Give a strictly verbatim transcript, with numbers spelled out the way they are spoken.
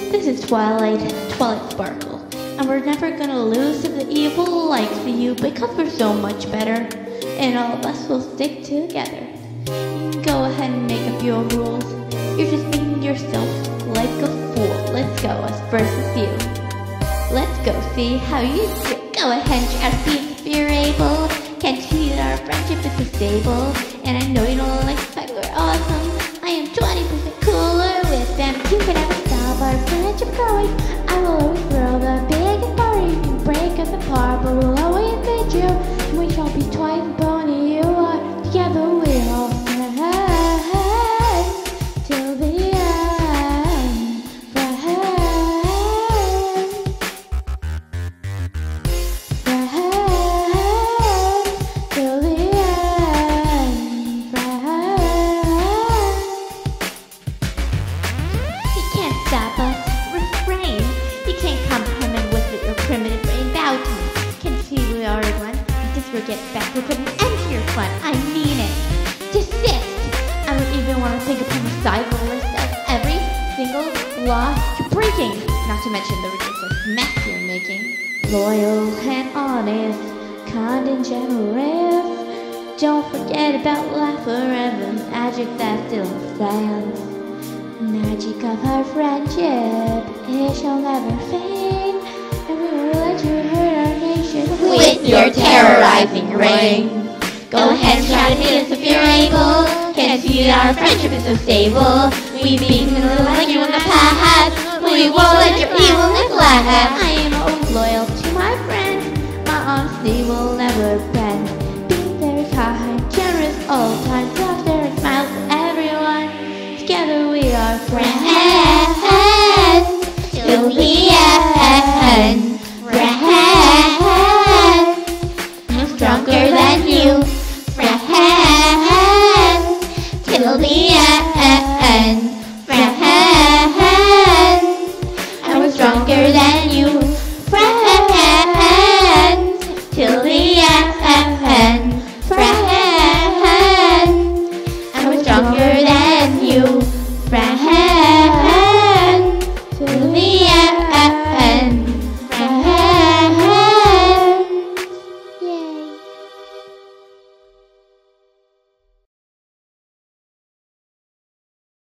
This is Twilight, Twilight Sparkle, and we're never gonna lose to the evil likes of you because we're so much better, and all of us will stick together. You can go ahead and make up your rules. You're just making yourself like a fool. Let's go, us versus you. Let's go see how you do. Go ahead and try to see if you're able. Can't see that our friendship is so stable, and I know you don't like the fact we're awesome. I am twenty percent cooler with them. You can never stop our friendship growing. I will always throw the biggest party. You can break us apart, but we'll always fit you. We shall be twice the pony you are. Together we are friends till the end. Friends, friends till the end. Friends. You can't stop us. Refrain. You can't comprehend with your primitive brain. Bow to me. Can't see we are one. Just get back. We'll put an end to your fun. I mean it. Desist. I don't even want to think upon the side of the list of every single law you're breaking. Not to mention the ridiculous mess you're making. Loyal and honest, kind and generous. Don't forget about laughter and the magic that still stands. Magic of our friendship, it shall never fade. And we will let you hurt our nation with your terrorizing reign. Go ahead and try to hit us if you're able. Can't see that our friendship is so stable. We've been like you in the past. We won't let your evilness last. I am always loyal to my friends. My honesty will never bend. Being very kind, generous all the time. Laughter and smiles to everyone. Together we are friends till the end. Friends, I'm stronger than you. Friends till the end. Friends, I'm stronger than